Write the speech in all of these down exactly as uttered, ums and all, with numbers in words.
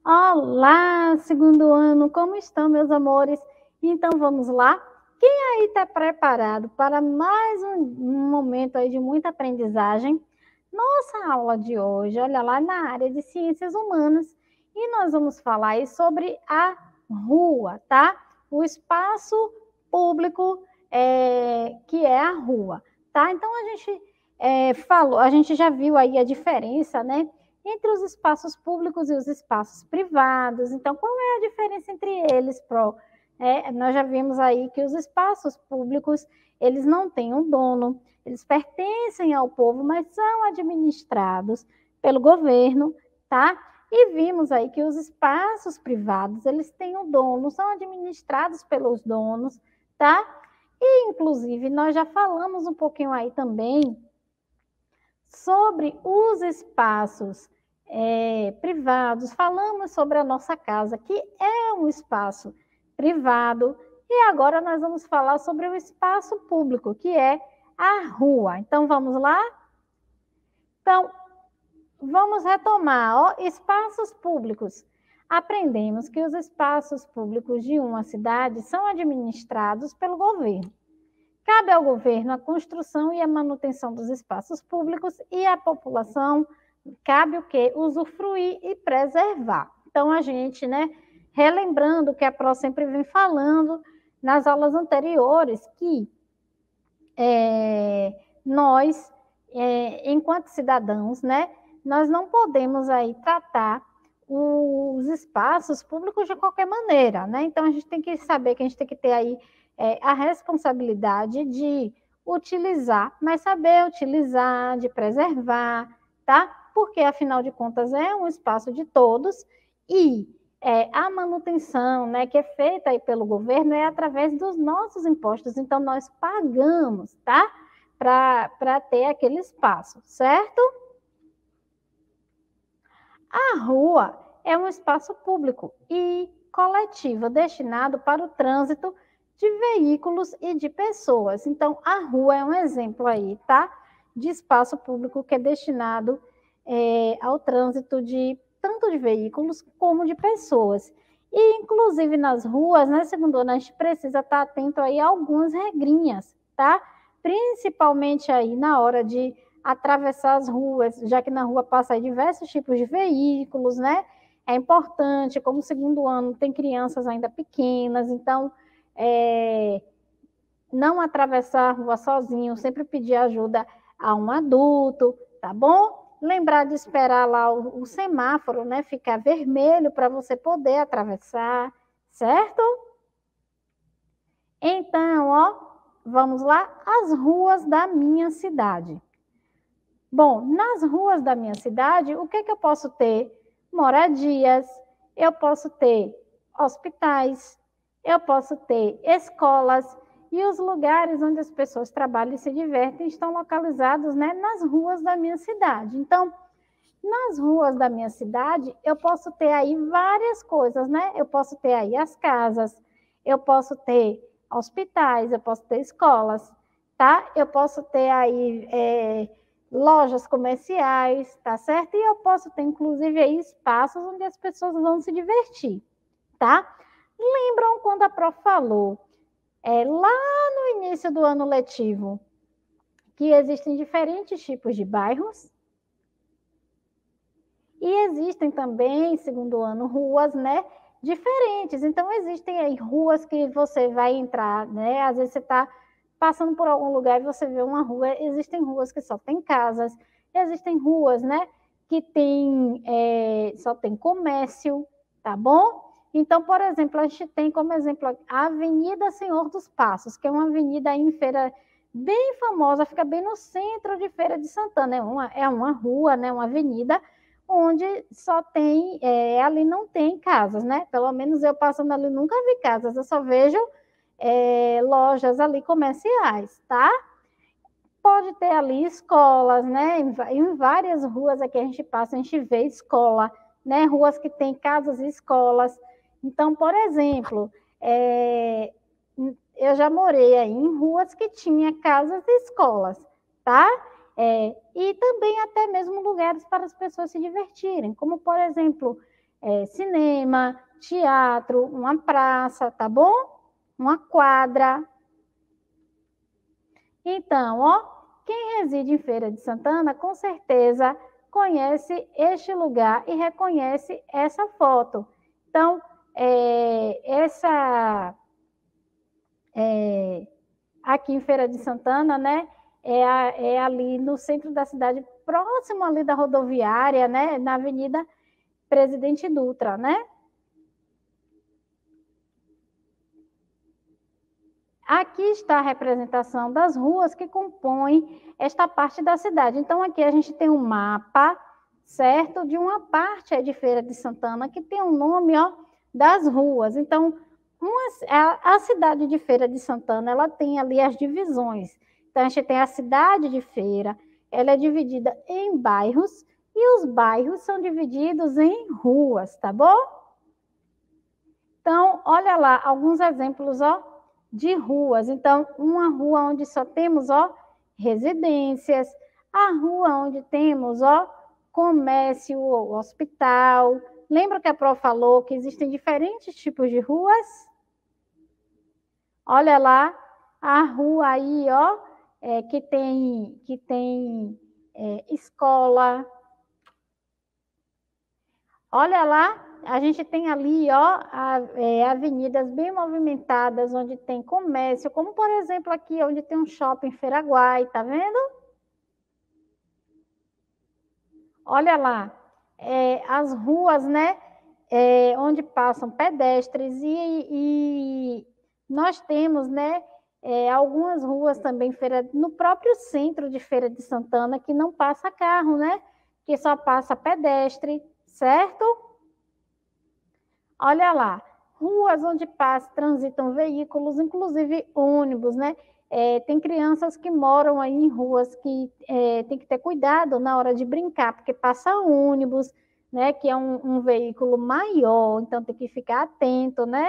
Olá, segundo ano, como estão, meus amores? Então, vamos lá? Quem aí está preparado para mais um, um momento aí de muita aprendizagem? Nossa aula de hoje, olha lá, na área de ciências humanas, e nós vamos falar aí sobre a rua, tá? O espaço público é, que é a rua, tá? Então, a gente é, falou, a gente já viu aí a diferença, né? Entre os espaços públicos e os espaços privados. Então, qual é a diferença entre eles, Pro? É, nós já vimos aí que os espaços públicos, eles não têm um dono, eles pertencem ao povo, mas são administrados pelo governo, tá? E vimos aí que os espaços privados, eles têm um dono, são administrados pelos donos, tá? E, inclusive, nós já falamos um pouquinho aí também sobre os espaços é, privados, falamos sobre a nossa casa, que é um espaço privado, e agora nós vamos falar sobre o espaço público, que é a rua. Então, vamos lá? Então, vamos retomar, ó, espaços públicos. Aprendemos que os espaços públicos de uma cidade são administrados pelo governo. Cabe ao governo a construção e a manutenção dos espaços públicos e a população cabe o quê? Usufruir e preservar. Então, a gente, né, relembrando que a Pro sempre vem falando nas aulas anteriores, que é, nós, é, enquanto cidadãos, né, nós não podemos aí tratar os espaços públicos de qualquer maneira, né? Então, a gente tem que saber que a gente tem que ter aí é, a responsabilidade de utilizar, mas saber utilizar, de preservar, tá? Porque, afinal de contas, é um espaço de todos e é, a manutenção, né, que é feita aí pelo governo é através dos nossos impostos. Então, nós pagamos, tá? Para ter aquele espaço, certo? A rua é um espaço público e coletivo destinado para o trânsito de veículos e de pessoas. Então, a rua é um exemplo aí, tá? De espaço público que é destinado é, ao trânsito de tanto de veículos como de pessoas. E, inclusive, nas ruas, né, segundo ano, a gente precisa estar atento aí a algumas regrinhas, tá? Principalmente aí na hora de atravessar as ruas, já que na rua passa diversos tipos de veículos, né? É importante, como segundo ano tem crianças ainda pequenas, então é, não atravessar a rua sozinho, sempre pedir ajuda a um adulto, tá bom? Lembrar de esperar lá o, o semáforo, né? Ficar vermelho para você poder atravessar, certo? Então, ó, vamos lá, as ruas da minha cidade. Bom, nas ruas da minha cidade, o que, que eu posso ter? Moradias, eu posso ter hospitais, eu posso ter escolas, e os lugares onde as pessoas trabalham e se divertem estão localizados, né, nas ruas da minha cidade. Então, nas ruas da minha cidade, eu posso ter aí várias coisas, né? Eu posso ter aí as casas, eu posso ter hospitais, eu posso ter escolas, tá? Eu posso ter aí é, lojas comerciais, tá certo? E eu posso ter, inclusive, aí espaços onde as pessoas vão se divertir, tá? Lembram quando a Prof falou, é, lá no início do ano letivo, que existem diferentes tipos de bairros? E existem também, segundo ano, ruas, né, diferentes. Então, existem aí ruas que você vai entrar, né, às vezes você está passando por algum lugar e você vê uma rua, existem ruas que só tem casas, existem ruas, né, que tem, é, só tem comércio, tá bom? Então, por exemplo, a gente tem como exemplo a Avenida Senhor dos Passos, que é uma avenida aí em Feira bem famosa, fica bem no centro de Feira de Santana, é uma, é uma rua, né, uma avenida, onde só tem, é, ali não tem casas, né? Pelo menos eu passando ali nunca vi casas, eu só vejo é, lojas ali comerciais, tá? Pode ter ali escolas, né? Em, em várias ruas aqui a gente passa, a gente vê escola, né? Ruas que tem casas e escolas. Então, por exemplo, é, eu já morei aí em ruas que tinha casas e escolas, tá? É, e também até mesmo lugares para as pessoas se divertirem, como, por exemplo, é, cinema, teatro, uma praça, tá bom? Uma quadra. Então, ó, quem reside em Feira de Santana, com certeza conhece este lugar e reconhece essa foto. Então, é, essa é, aqui em Feira de Santana, né, é, a, é ali no centro da cidade, próximo ali da rodoviária, né, na Avenida Presidente Dutra, né? Aqui está a representação das ruas que compõem esta parte da cidade. Então, aqui a gente tem um mapa, certo? De uma parte de Feira de Santana, que tem o um nome, ó, das ruas. Então, uma, a, a cidade de Feira de Santana, ela tem ali as divisões. Então, a gente tem a cidade de Feira, ela é dividida em bairros, e os bairros são divididos em ruas, tá bom? Então, olha lá, alguns exemplos, ó, de ruas. Então, uma rua onde só temos, ó, residências, a rua onde temos, ó, comércio, hospital. Lembra que a Pro falou que existem diferentes tipos de ruas? Olha lá, a rua aí, ó, é, que tem, que tem é, escola. Olha lá, a gente tem ali, ó, a, é, avenidas bem movimentadas, onde tem comércio, como por exemplo aqui, onde tem um shopping Feiraguai, tá vendo? Olha lá, é, as ruas, né, é, onde passam pedestres e, e nós temos, né, é, algumas ruas também feira, no próprio centro de Feira de Santana que não passa carro, né, que só passa pedestre, certo? Olha lá, ruas onde passam, transitam veículos, inclusive ônibus, né? É, tem crianças que moram aí em ruas que é, tem que ter cuidado na hora de brincar, porque passa ônibus, né? Que é um, um veículo maior, então tem que ficar atento, né?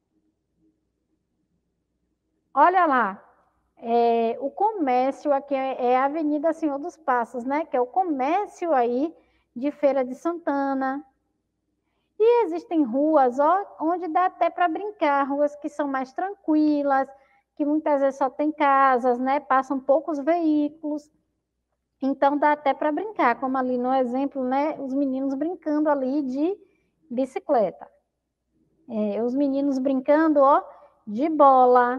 Olha lá, é, o comércio aqui é, é a Avenida Senhor dos Passos, né? Que é o comércio aí de Feira de Santana. E existem ruas, ó, onde dá até para brincar, ruas que são mais tranquilas, que muitas vezes só tem casas, né? Passam poucos veículos. Então dá até para brincar, como ali no exemplo, né? Os meninos brincando ali de bicicleta. É, os meninos brincando, ó, de bola.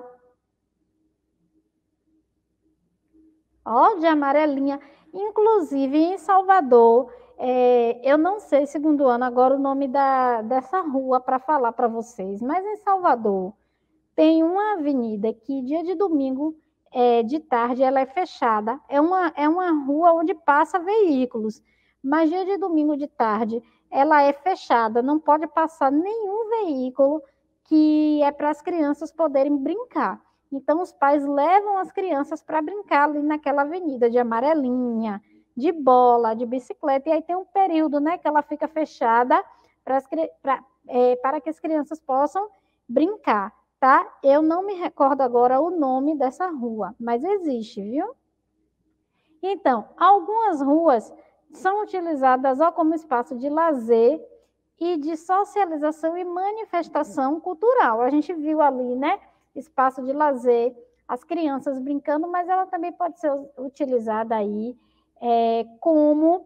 Ó, de amarelinha. Inclusive em Salvador, é, eu não sei, segundo ano, agora o nome da, dessa rua para falar para vocês, mas em Salvador tem uma avenida que dia de domingo, é, de tarde, ela é fechada. É uma, é uma rua onde passa veículos, mas dia de domingo de tarde ela é fechada, não pode passar nenhum veículo que é para as crianças poderem brincar. Então, os pais levam as crianças para brincar ali naquela avenida de amarelinha, de bola, de bicicleta, e aí tem um período, né, que ela fica fechada para, as, pra, é, para que as crianças possam brincar, tá? Eu não me recordo agora o nome dessa rua, mas existe, viu? Então, algumas ruas são utilizadas ó, como espaço de lazer e de socialização e manifestação cultural. A gente viu ali, né? Espaço de lazer, as crianças brincando, mas ela também pode ser utilizada aí é, como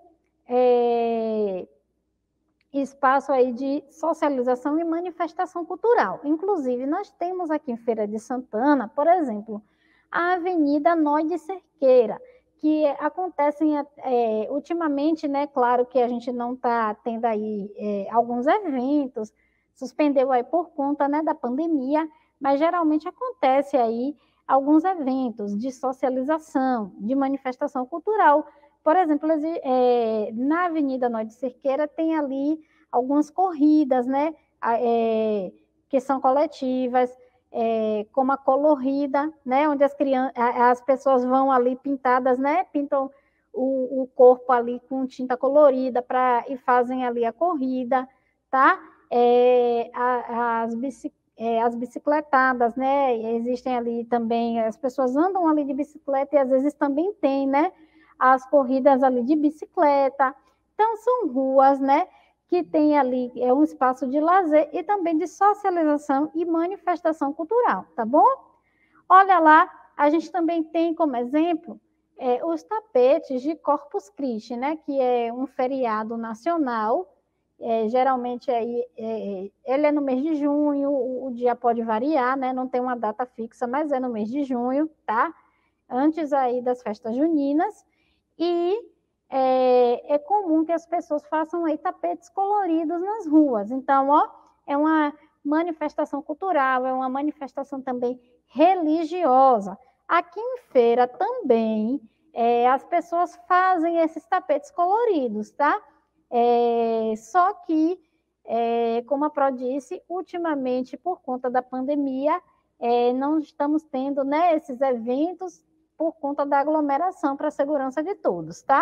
é, espaço aí de socialização e manifestação cultural. Inclusive, nós temos aqui em Feira de Santana, por exemplo, a Avenida Nó de Cerqueira, que acontecem é, ultimamente, né? Claro que a gente não está tendo aí é, alguns eventos, suspendeu aí por conta, né, da pandemia, mas geralmente acontece aí alguns eventos de socialização, de manifestação cultural. Por exemplo, é, na Avenida Nó de Cerqueira tem ali algumas corridas, né, é, que são coletivas, é, como a colorida, né, onde as, crianças, as pessoas vão ali pintadas, né, pintam o, o corpo ali com tinta colorida pra, e fazem ali a corrida, tá? É, a, as, bici, é, as bicicletadas, né, existem ali também, as pessoas andam ali de bicicleta e às vezes também tem, né, as corridas ali de bicicleta. Então, são ruas, né, que tem ali, é um espaço de lazer e também de socialização e manifestação cultural, tá bom? Olha lá, a gente também tem como exemplo é, os tapetes de Corpus Christi, né, que é um feriado nacional, é, geralmente aí, é, ele é no mês de junho, o, o dia pode variar, né, não tem uma data fixa, mas é no mês de junho, tá? Antes aí das festas juninas, e é, é comum que as pessoas façam aí tapetes coloridos nas ruas. Então, ó, é uma manifestação cultural, é uma manifestação também religiosa. Aqui em Feira também é, as pessoas fazem esses tapetes coloridos, tá? É, só que, é, como a Pro disse, ultimamente, por conta da pandemia, é, não estamos tendo, né, esses eventos por conta da aglomeração para a segurança de todos, tá?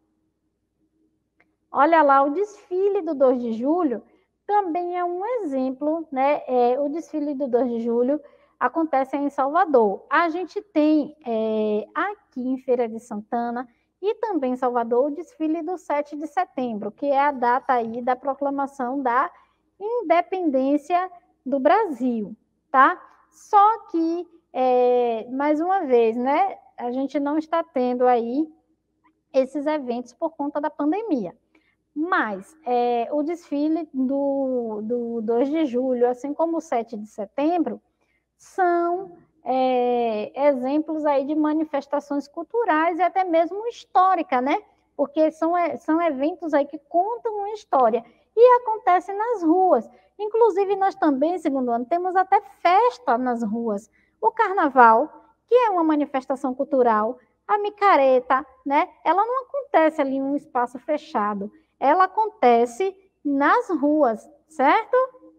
Olha lá, o desfile do dois de julho também é um exemplo, né? É, o desfile do dois de julho acontece em Salvador. A gente tem é, aqui em Feira de Santana e também em Salvador o desfile do sete de setembro, que é a data aí da proclamação da independência do Brasil, tá? Só que, é, mais uma vez, né? A gente não está tendo aí esses eventos por conta da pandemia. Mas é, o desfile do, do dois de julho, assim como o sete de setembro, são é, exemplos aí de manifestações culturais e até mesmo histórica, né? Porque são, são eventos aí que contam uma história e acontecem nas ruas. Inclusive, nós também, segundo ano, temos até festa nas ruas. O carnaval, que é uma manifestação cultural, a micareta, né? Ela não acontece ali em um espaço fechado, ela acontece nas ruas, certo?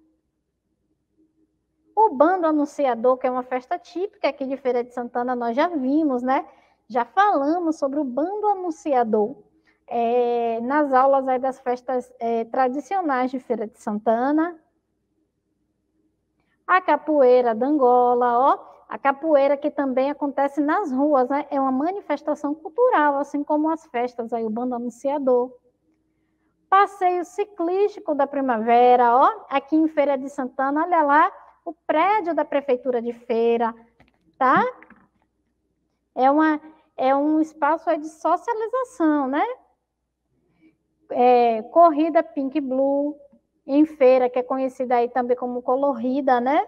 O bando anunciador, que é uma festa típica aqui de Feira de Santana, nós já vimos, né? Já falamos sobre o bando anunciador é, nas aulas aí das festas é, tradicionais de Feira de Santana. A capoeira da Angola, ó, a capoeira que também acontece nas ruas, né? É uma manifestação cultural, assim como as festas aí, o bando anunciador. Passeio ciclístico da primavera, ó, aqui em Feira de Santana, olha lá, o prédio da Prefeitura de Feira, tá? É, uma, é um espaço aí de socialização, né? É, corrida Pink Blue, em Feira, que é conhecida aí também como Colorida, né?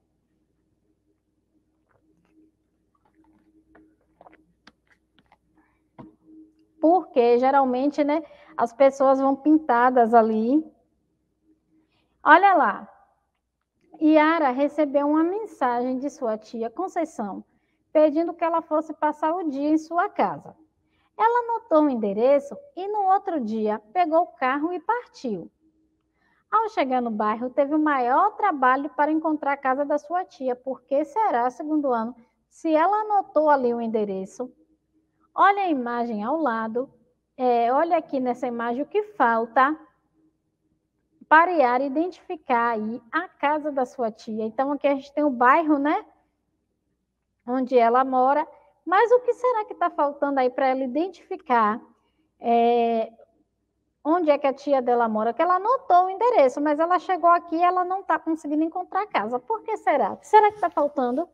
Porque geralmente, né, as pessoas vão pintadas ali. Olha lá, Yara recebeu uma mensagem de sua tia Conceição, pedindo que ela fosse passar o dia em sua casa. Ela anotou o endereço e no outro dia pegou o carro e partiu. Ao chegar no bairro, teve o maior trabalho para encontrar a casa da sua tia, porque será, segundo ano, se ela anotou ali o endereço. Olha a imagem ao lado, é, olha aqui nessa imagem o que falta para Yara identificar aí a casa da sua tia. Então, aqui a gente tem o bairro, né? Onde ela mora. Mas o que será que está faltando aí para ela identificar é, onde é que a tia dela mora? Que ela anotou o endereço, mas ela chegou aqui e ela não está conseguindo encontrar a casa. Por que será? O que será que está faltando?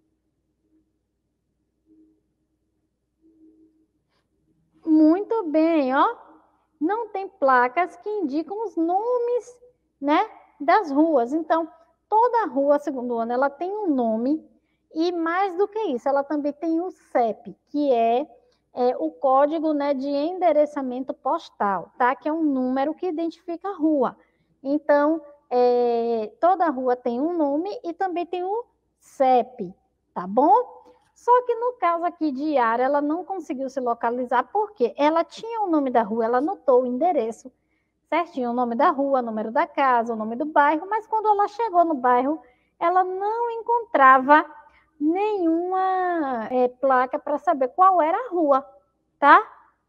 Muito bem, ó. Não tem placas que indicam os nomes, né, das ruas. Então, toda rua, segundo o ano, ela tem um nome e mais do que isso, ela também tem o C E P, que é, é o código, né, de endereçamento postal, tá? Que é um número que identifica a rua. Então, é, toda rua tem um nome e também tem o C E P, tá bom? Só que no caso aqui de Yara, ela não conseguiu se localizar, porque ela tinha o nome da rua, ela anotou o endereço certinho, o nome da rua, o número da casa, o nome do bairro, mas quando ela chegou no bairro, ela não encontrava nenhuma é, placa para saber qual era a rua, tá?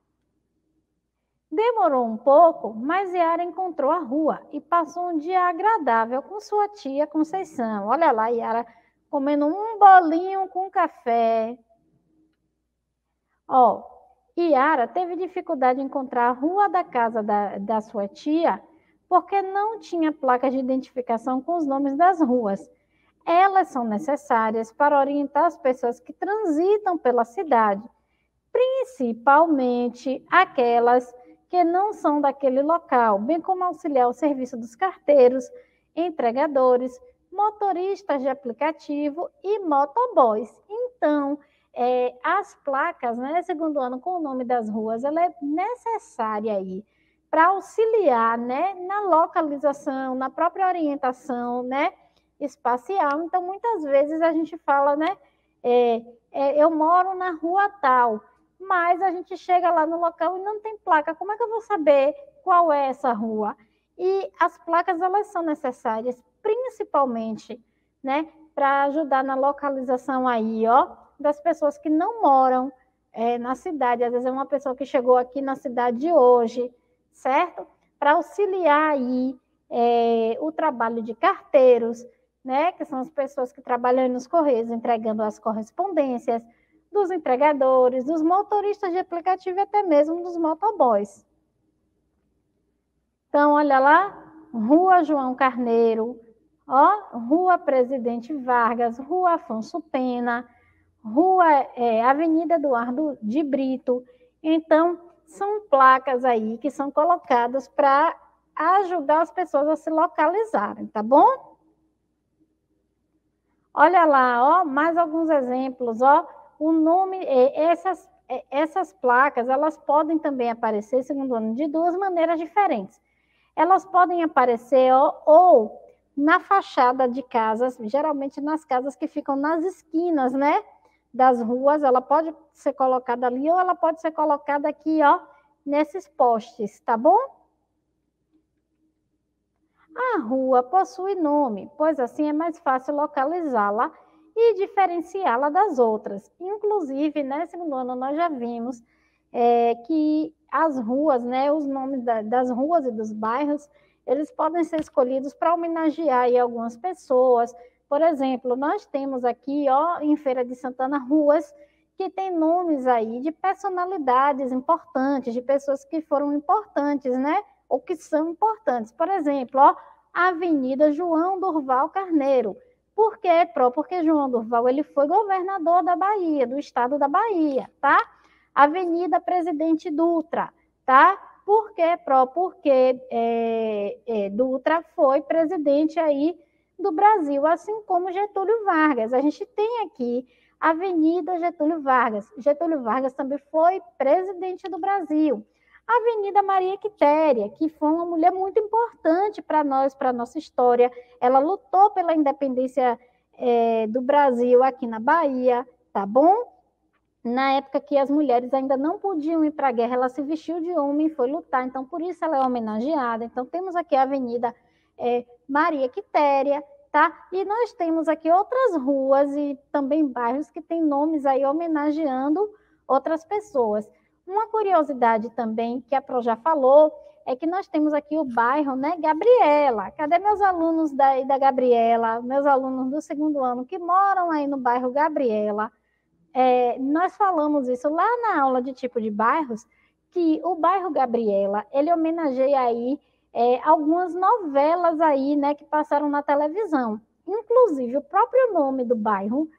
Demorou um pouco, mas Yara encontrou a rua e passou um dia agradável com sua tia Conceição. Olha lá, Yara comendo um bolinho com café. Ó, Yara teve dificuldade em encontrar a rua da casa da, da sua tia, porque não tinha placa de identificação com os nomes das ruas. Elas são necessárias para orientar as pessoas que transitam pela cidade, principalmente aquelas que não são daquele local, bem como auxiliar o serviço dos carteiros, entregadores, motoristas de aplicativo e motoboys. Então, é, as placas, né, segundo ano, com o nome das ruas, ela é necessária aí para auxiliar, né, na localização, na própria orientação, né, espacial. Então, muitas vezes a gente fala, né, é, é, eu moro na rua tal, mas a gente chega lá no local e não tem placa. Como é que eu vou saber qual é essa rua? E as placas, elas são necessárias, principalmente, né, para ajudar na localização aí, ó, das pessoas que não moram é, na cidade. Às vezes é uma pessoa que chegou aqui na cidade de hoje, certo? Para auxiliar aí é, o trabalho de carteiros, né, que são as pessoas que trabalham nos correios, entregando as correspondências, dos entregadores, dos motoristas de aplicativo e até mesmo dos motoboys. Então, olha lá, Rua João Carneiro, ó, Rua Presidente Vargas, Rua Afonso Pena, Rua é, Avenida Eduardo de Brito. Então, são placas aí que são colocadas para ajudar as pessoas a se localizarem, tá bom? Olha lá, ó, mais alguns exemplos, ó. O nome, essas, essas placas, elas podem também aparecer, segundo ano, de duas maneiras diferentes. Elas podem aparecer ó, ou na fachada de casas, geralmente nas casas que ficam nas esquinas, né, das ruas. Ela pode ser colocada ali ou ela pode ser colocada aqui, ó, nesses postes, tá bom? A rua possui nome, pois assim é mais fácil localizá-la e diferenciá-la das outras. Inclusive, né, segundo ano, nós já vimos é, que as ruas, né, os nomes da, das ruas e dos bairros, eles podem ser escolhidos para homenagear aí algumas pessoas. Por exemplo, nós temos aqui, ó, em Feira de Santana, ruas que têm nomes aí de personalidades importantes, de pessoas que foram importantes, né, ou que são importantes. Por exemplo, ó, a Avenida João Durval Carneiro. Por quê, Pro? Porque João Durval ele foi governador da Bahia, do estado da Bahia, tá? Avenida Presidente Dutra, tá? Por quê, Pro? Porque é, é, Dutra foi presidente aí do Brasil, assim como Getúlio Vargas. A gente tem aqui Avenida Getúlio Vargas. Getúlio Vargas também foi presidente do Brasil. Avenida Maria Quitéria, que foi uma mulher muito importante para nós, para a nossa história. Ela lutou pela independência é, do Brasil aqui na Bahia, tá bom? Na época que as mulheres ainda não podiam ir para a guerra, ela se vestiu de homem e foi lutar, então por isso ela é homenageada. Então temos aqui a Avenida é, Maria Quitéria, tá? E nós temos aqui outras ruas e também bairros que têm nomes aí homenageando outras pessoas. Uma curiosidade também, que a Pro já falou, é que nós temos aqui o bairro, né, Gabriela. Cadê meus alunos da, da Gabriela, meus alunos do segundo ano que moram aí no bairro Gabriela? É, nós falamos isso lá na aula de tipo de bairros, que o bairro Gabriela, ele homenageia aí é, algumas novelas aí, né, que passaram na televisão. Inclusive, o próprio nome do bairro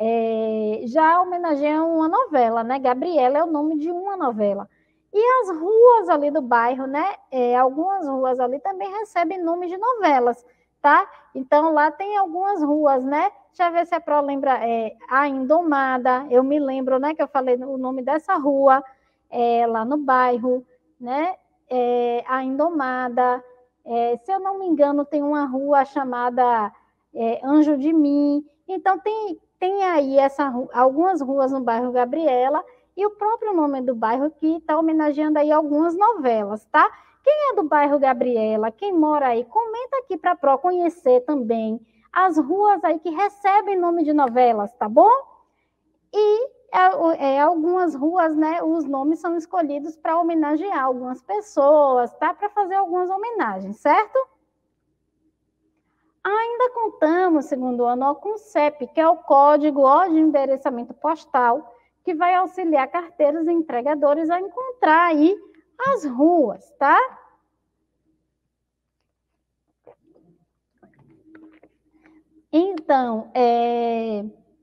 é, já homenageia uma novela, né? Gabriela é o nome de uma novela. E as ruas ali do bairro, né? É, algumas ruas ali também recebem nomes de novelas, tá? Então, lá tem algumas ruas, né? Deixa eu ver se a Pro lembra. É, a Indomada, eu me lembro, né? Que eu falei o nome dessa rua, é, lá no bairro, né? É, a Indomada. É, se eu não me engano, tem uma rua chamada é, Anjo de Mim. Então, tem tem aí essa, algumas ruas no bairro Gabriela e o próprio nome do bairro que está homenageando aí algumas novelas, tá? Quem é do bairro Gabriela, quem mora aí, comenta aqui para a Pro conhecer também as ruas aí que recebem nome de novelas, tá bom? E é, é, algumas ruas, né, os nomes são escolhidos para homenagear algumas pessoas, tá? Para fazer algumas homenagens, certo? Ainda contamos, segundo ano, com o C E P, que é o Código de Endereçamento Postal, que vai auxiliar carteiros e entregadores a encontrar aí as ruas, tá? Então, é,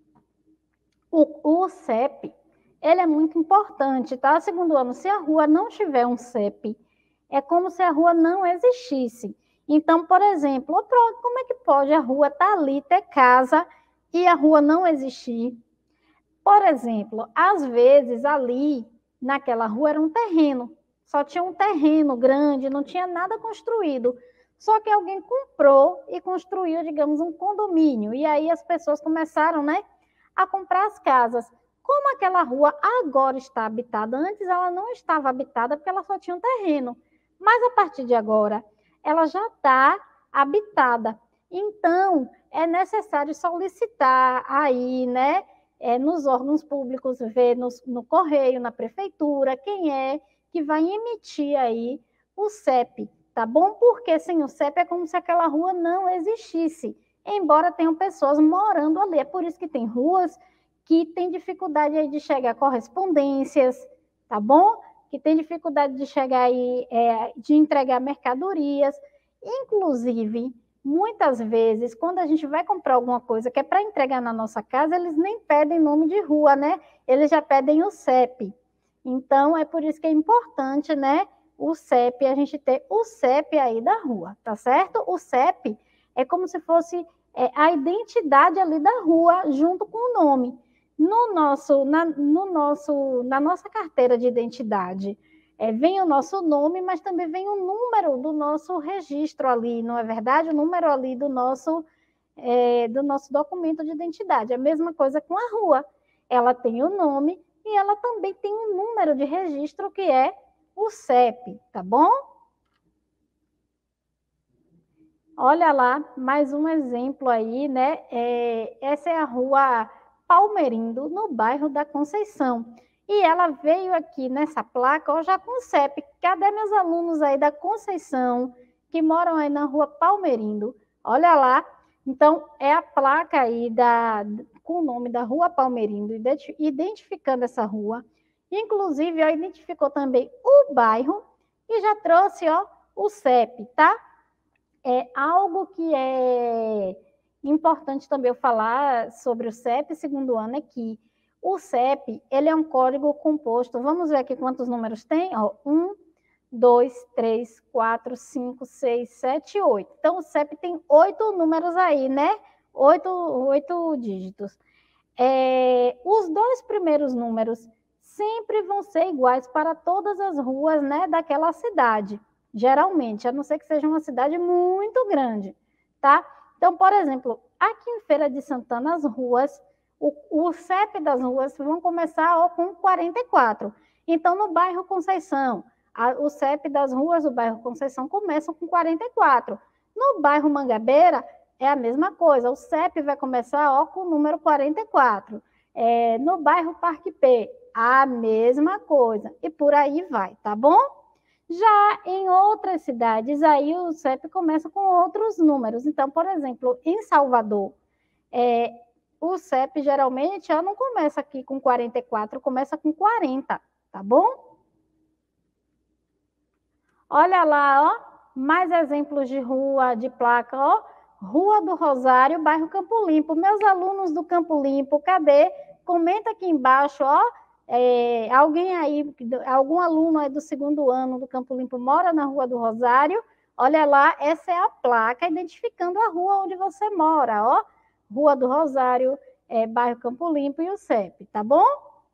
o, o C E P, ele é muito importante, tá? Segundo ano, se a rua não tiver um C E P, é como se a rua não existisse. Então, por exemplo, como é que pode a rua estar ali, ter casa, e a rua não existir? Por exemplo, às vezes ali, naquela rua, era um terreno. Só tinha um terreno grande, não tinha nada construído. Só que alguém comprou e construiu, digamos, um condomínio. E aí as pessoas começaram, né, a comprar as casas. Como aquela rua agora está habitada, antes ela não estava habitada porque ela só tinha um terreno. Mas a partir de agora, ela já está habitada. Então, é necessário solicitar aí, né, é, nos órgãos públicos, ver nos, no correio, na prefeitura, quem é que vai emitir aí o C E P, tá bom? Porque sem o C E P é como se aquela rua não existisse, embora tenham pessoas morando ali. É por isso que tem ruas que têm dificuldade aí de chegar a correspondências, tá bom? Que tem dificuldade de chegar aí, é, de entregar mercadorias, inclusive muitas vezes, quando a gente vai comprar alguma coisa que é para entregar na nossa casa, eles nem pedem nome de rua, né? Eles já pedem o C E P. Então, é por isso que é importante, né? O C E P, a gente ter o C E P aí da rua, tá certo? O C E P é como se fosse é, a identidade ali da rua, junto com o nome. No nosso, na, no nosso, na nossa carteira de identidade, é, vem o nosso nome, mas também vem o número do nosso registro ali, não é verdade? O número ali do nosso, é, do nosso documento de identidade. A mesma coisa com a rua. Ela tem o nome e ela também tem um número de registro que é o C E P, tá bom? Olha lá, mais um exemplo aí, né? É, essa é a rua Palmerindo, no bairro da Conceição. E ela veio aqui nessa placa, ó, já com C E P. Cadê meus alunos aí da Conceição, que moram aí na rua Palmerindo? Olha lá. Então, é a placa aí da, com o nome da rua Palmerindo, identificando essa rua. Inclusive, ó, identificou também o bairro e já trouxe, ó, o C E P, tá? É algo que é importante também eu falar sobre o C E P segundo ano é que o C E P, ele é um código composto. Vamos ver aqui quantos números tem? Ó, um, dois, três, quatro, cinco, seis, sete, oito. Então, o C E P tem oito números aí, né? Oito, oito dígitos. É, os dois primeiros números sempre vão ser iguais para todas as ruas, né, daquela cidade, geralmente, a não ser que seja uma cidade muito grande, tá? Então, por exemplo, aqui em Feira de Santana, as ruas, o, o C E P das ruas vão começar ó, com quarenta e quatro. Então, no bairro Conceição, a, o C E P das ruas do bairro Conceição começam com quarenta e quatro. No bairro Mangabeira, é a mesma coisa, o C E P vai começar ó, com o número quarenta e quatro. É, no bairro Parque P, a mesma coisa. E por aí vai, tá bom? Já em outras cidades, aí o C E P começa com outros números. Então, por exemplo, em Salvador, é, o C E P geralmente já não começa aqui com quarenta e quatro, começa com quarenta, tá bom? Olha lá, ó, mais exemplos de rua, de placa, ó. Rua do Rosário, bairro Campo Limpo. Meus alunos do Campo Limpo, cadê? Comenta aqui embaixo, ó. É, alguém aí, algum aluno aí do segundo ano do Campo Limpo mora na Rua do Rosário? Olha lá, essa é a placa identificando a rua onde você mora, ó. Rua do Rosário, é, bairro Campo Limpo e o C E P, tá bom?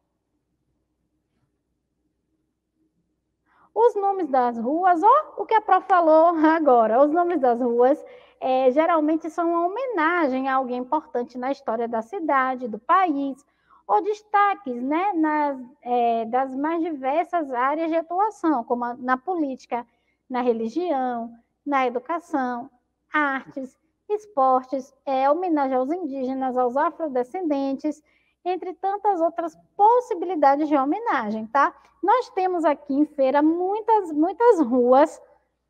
Os nomes das ruas, ó, o que a Prof falou agora, os nomes das ruas é, geralmente são uma homenagem a alguém importante na história da cidade, do país, ou destaques né, nas, é, das mais diversas áreas de atuação, como a, na política, na religião, na educação, artes, esportes, é, homenagem aos indígenas, aos afrodescendentes, entre tantas outras possibilidades de homenagem, tá? Nós temos aqui em Feira muitas, muitas ruas,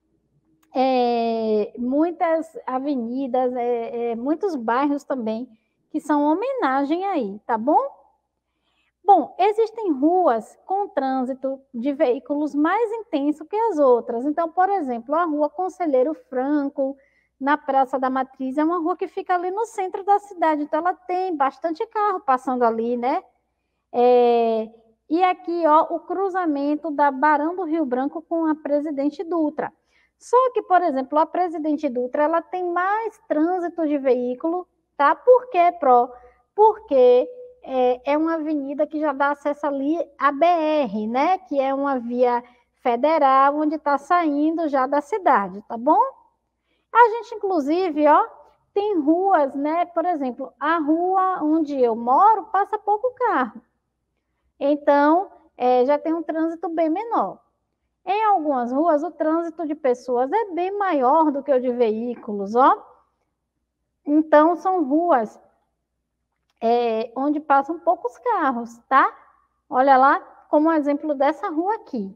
é, muitas avenidas, é, é, muitos bairros também, que são homenagem aí, tá bom? Bom, existem ruas com trânsito de veículos mais intenso que as outras. Então, por exemplo, a rua Conselheiro Franco, na Praça da Matriz, é uma rua que fica ali no centro da cidade, então ela tem bastante carro passando ali, né? É, e aqui, ó, o cruzamento da Barão do Rio Branco com a Presidente Dutra. Só que, por exemplo, a Presidente Dutra, ela tem mais trânsito de veículo, tá? Por quê, Pro? Porque é, é uma avenida que já dá acesso ali à B R, né? Que é uma via federal, onde está saindo já da cidade, tá bom? A gente, inclusive, ó, tem ruas, né? Por exemplo, a rua onde eu moro passa pouco carro. Então, é, já tem um trânsito bem menor. Em algumas ruas, o trânsito de pessoas é bem maior do que o de veículos, ó. Então, são ruas é, onde passam poucos carros, tá? Olha lá, como um exemplo dessa rua aqui.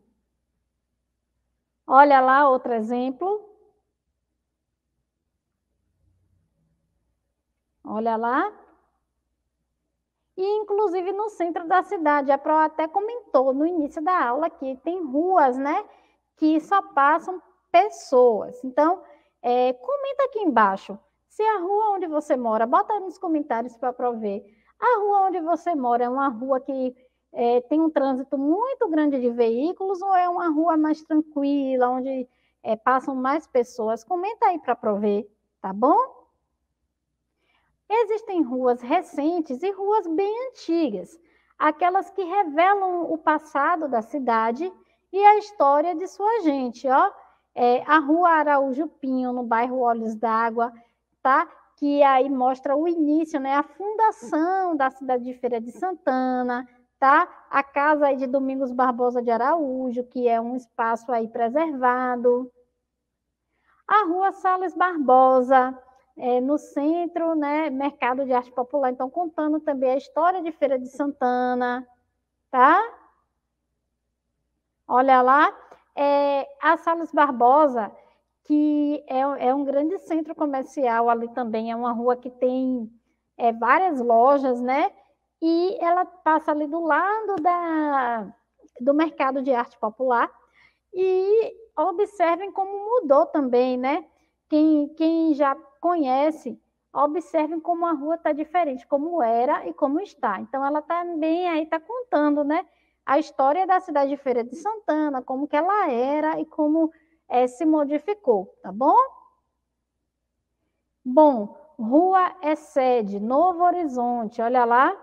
Olha lá, outro exemplo. Olha lá. E, inclusive, no centro da cidade, a Pro até comentou no início da aula que tem ruas, né, que só passam pessoas. Então, é, comenta aqui embaixo, se a rua onde você mora, bota aí nos comentários para a Pro ver. A rua onde você mora é uma rua que é, tem um trânsito muito grande de veículos ou é uma rua mais tranquila, onde é, passam mais pessoas? Comenta aí para a Pro ver, tá bom? Existem ruas recentes e ruas bem antigas, aquelas que revelam o passado da cidade e a história de sua gente, ó. É, a Rua Araújo Pinho, no bairro Olhos d'Água, tá? Que aí mostra o início, né? A fundação da cidade de Feira de Santana, tá? A casa aí de Domingos Barbosa de Araújo, que é um espaço aí preservado. A Rua Salles Barbosa, é, no centro, né, Mercado de Arte Popular, então contando também a história de Feira de Santana, tá? Olha lá, é, a Salles Barbosa, que é, é um grande centro comercial ali também, é uma rua que tem é, várias lojas, né? E ela passa ali do lado da, do Mercado de Arte Popular, e observem como mudou também, né? Quem, quem já conhece, observem como a rua está diferente, como era e como está. Então, ela também aí está contando, né? A história da cidade de Feira de Santana, como que ela era e como é, se modificou, tá bom? Bom, Rua Excede, Novo Horizonte, olha lá.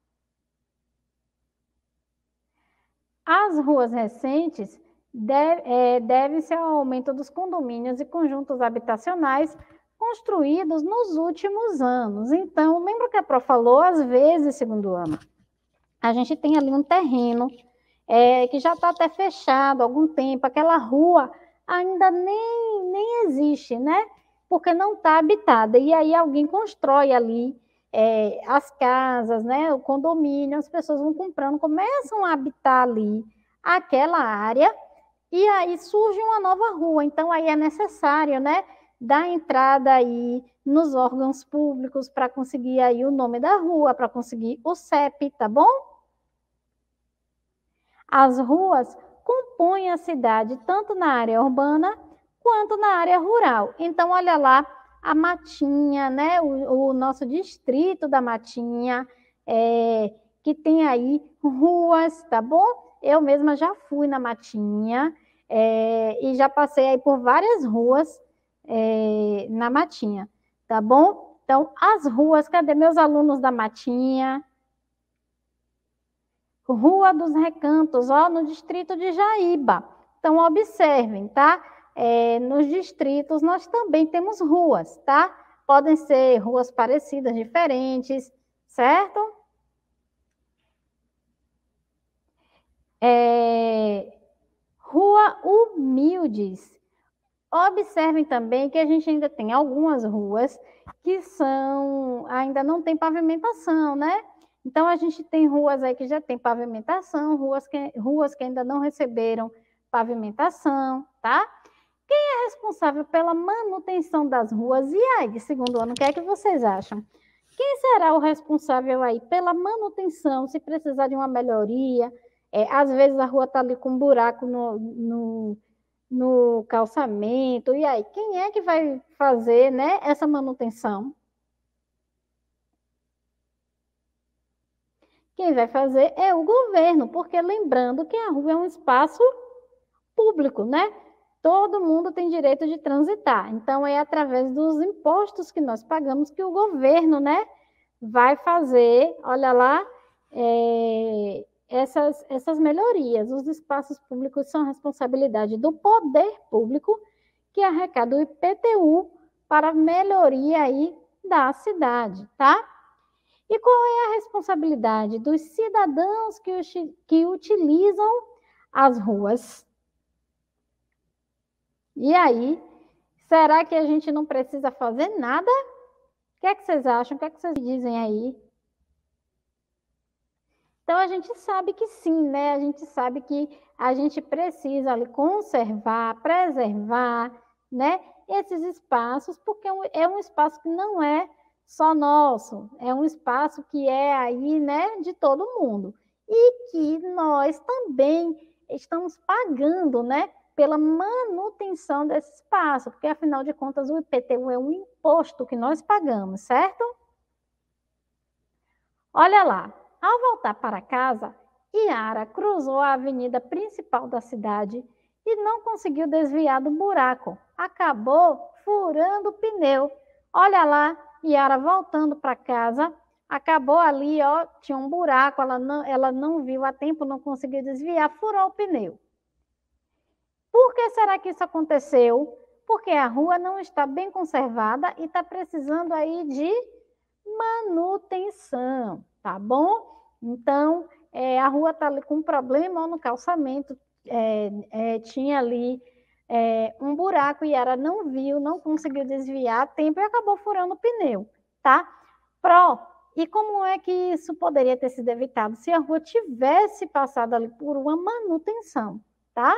As ruas recentes deve, é, devem-se ao aumento dos condomínios e conjuntos habitacionais construídos nos últimos anos. Então, lembra que a Pro falou, às vezes, segundo ano, a gente tem ali um terreno é, que já está até fechado há algum tempo, aquela rua ainda nem, nem existe, né? Porque não está habitada. E aí alguém constrói ali é, as casas, né? O condomínio, as pessoas vão comprando, começam a habitar ali aquela área, e aí surge uma nova rua. Então, aí é necessário, né? Dar entrada aí nos órgãos públicos para conseguir aí o nome da rua, para conseguir o C E P, tá bom? As ruas compõem a cidade tanto na área urbana quanto na área rural. Então, olha lá a Matinha, né? O, o nosso distrito da Matinha, é, que tem aí ruas, tá bom? Eu mesma já fui na Matinha é, e já passei aí por várias ruas é, na Matinha, tá bom? Então, as ruas, cadê meus alunos da Matinha? Rua dos Recantos, ó, no distrito de Jaíba. Então, observem, tá? É, nos distritos nós também temos ruas, tá? Podem ser ruas parecidas, diferentes, certo? É, Rua Humildes. Observem também que a gente ainda tem algumas ruas que são, ainda não tem pavimentação, né? Então, a gente tem ruas aí que já tem pavimentação, ruas que, ruas que ainda não receberam pavimentação, tá? Quem é responsável pela manutenção das ruas? E aí, de segundo ano, o que é que vocês acham? Quem será o responsável aí pela manutenção, se precisar de uma melhoria? É, às vezes a rua está ali com um buraco no, no no calçamento. E aí, quem é que vai fazer, né, essa manutenção? Quem vai fazer é o governo, porque lembrando que a rua é um espaço público, né? Todo mundo tem direito de transitar. Então, é através dos impostos que nós pagamos que o governo, né, vai fazer, olha lá, é, essas, essas melhorias. Os espaços públicos são responsabilidade do poder público, que arrecada o I P T U para a melhoria aí da cidade, tá? E qual é a responsabilidade dos cidadãos que, que utilizam as ruas? E aí, será que a gente não precisa fazer nada? O que é que vocês acham? O que é que vocês dizem aí? Então, a gente sabe que sim, né? A gente sabe que a gente precisa ali conservar, preservar, né? Esses espaços, porque é um espaço que não é só nosso, é um espaço que é aí, né, de todo mundo. E que nós também estamos pagando, né, pela manutenção desse espaço, porque afinal de contas o I P T U é um imposto que nós pagamos, certo? Olha lá, ao voltar para casa, Yara cruzou a avenida principal da cidade e não conseguiu desviar do buraco. Acabou furando o pneu. Olha lá, Yara voltando para casa, acabou ali, ó, tinha um buraco, ela não, ela não viu a tempo, não conseguiu desviar, furou o pneu. Por que será que isso aconteceu? Porque a rua não está bem conservada e está precisando aí de manutenção, tá bom? Então, é, a rua está ali com um problema no calçamento, é, é, tinha ali é, um buraco e ela não viu, não conseguiu desviar a tempo e acabou furando o pneu, tá? Pro, e como é que isso poderia ter sido evitado se a rua tivesse passado ali por uma manutenção, tá?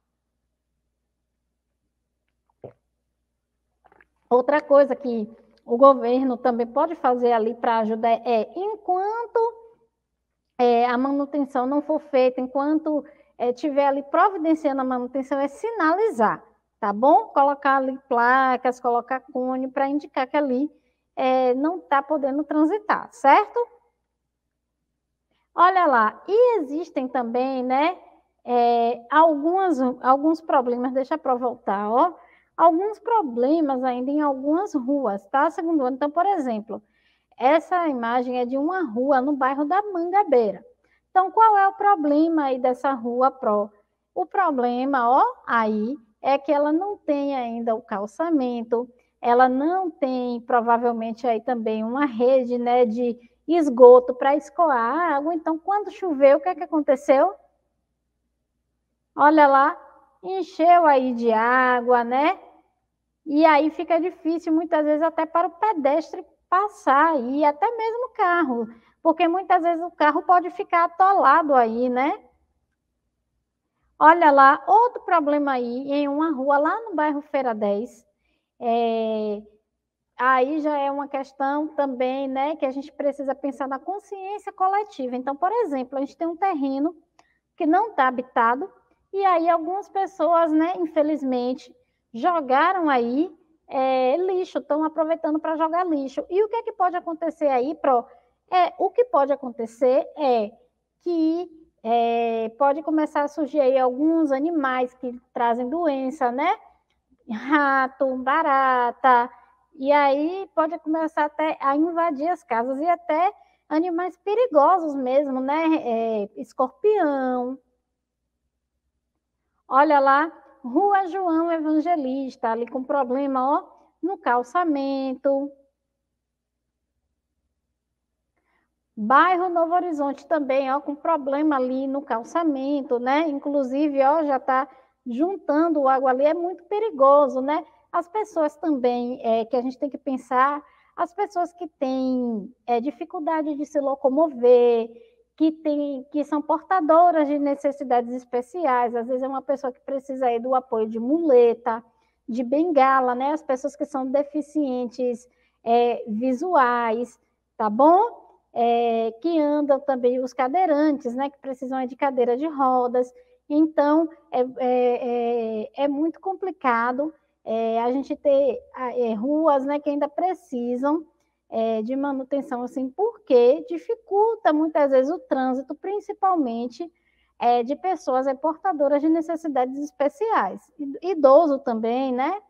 Outra coisa que o governo também pode fazer ali para ajudar é, enquanto é, a manutenção não for feita, enquanto é, tiver ali providenciando a manutenção, é sinalizar, tá bom? Colocar ali placas, colocar cone para indicar que ali é, não está podendo transitar, certo? Olha lá, e existem também, né, é, algumas, alguns problemas, deixa para voltar, ó, alguns problemas ainda em algumas ruas, tá? Segundo ano, então, por exemplo, essa imagem é de uma rua no bairro da Mangabeira. Então, qual é o problema aí dessa rua Pro? O problema, ó, aí, é que ela não tem ainda o calçamento, ela não tem, provavelmente, aí também uma rede, né, de esgoto para escoar a água. Então, quando choveu, o que é que aconteceu? Olha lá, encheu aí de água, né? E aí fica difícil, muitas vezes, até para o pedestre passar e até mesmo o carro, porque muitas vezes o carro pode ficar atolado aí, né? Olha lá, outro problema aí, em uma rua lá no bairro Feira dez, é, aí já é uma questão também, né, que a gente precisa pensar na consciência coletiva. Então, por exemplo, a gente tem um terreno que não está habitado, e aí algumas pessoas, né, infelizmente, jogaram aí é, lixo, estão aproveitando para jogar lixo. E o que é que pode acontecer aí, Pro? É, o que pode acontecer é que é, pode começar a surgir aí alguns animais que trazem doença, né? Rato, barata, e aí pode começar até a invadir as casas e até animais perigosos mesmo, né? É, escorpião. Olha lá, Rua João Evangelista, ali com problema, ó, no calçamento. Bairro Novo Horizonte também, ó, com problema ali no calçamento, né? Inclusive, ó, já está juntando água ali, é muito perigoso, né? As pessoas também, é, que a gente tem que pensar, as pessoas que têm é, dificuldade de se locomover, que, tem, que são portadoras de necessidades especiais, às vezes é uma pessoa que precisa aí do apoio de muleta, de bengala, né? As pessoas que são deficientes é, visuais, tá bom? É, que andam também os cadeirantes, né, que precisam de cadeira de rodas. Então, é, é, é, é muito complicado é, a gente ter é, ruas, né, que ainda precisam é, de manutenção, assim, porque dificulta muitas vezes o trânsito, principalmente é, de pessoas é, portadoras de necessidades especiais. Idoso também, né?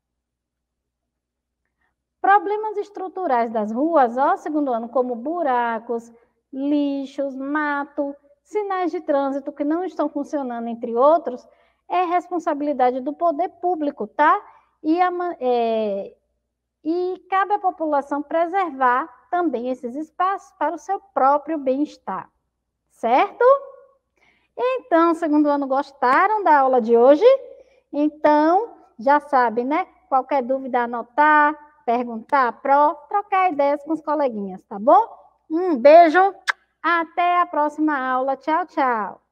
Problemas estruturais das ruas, ó, segundo ano, como buracos, lixos, mato, sinais de trânsito que não estão funcionando, entre outros, é responsabilidade do poder público, tá? E, a, é, e cabe à população preservar também esses espaços para o seu próprio bem-estar, certo? Então, segundo ano, gostaram da aula de hoje? Então, já sabem, né? Qualquer dúvida, anotar, perguntar, pro, trocar ideias com os coleguinhas, tá bom? Um beijo, até a próxima aula. Tchau, tchau.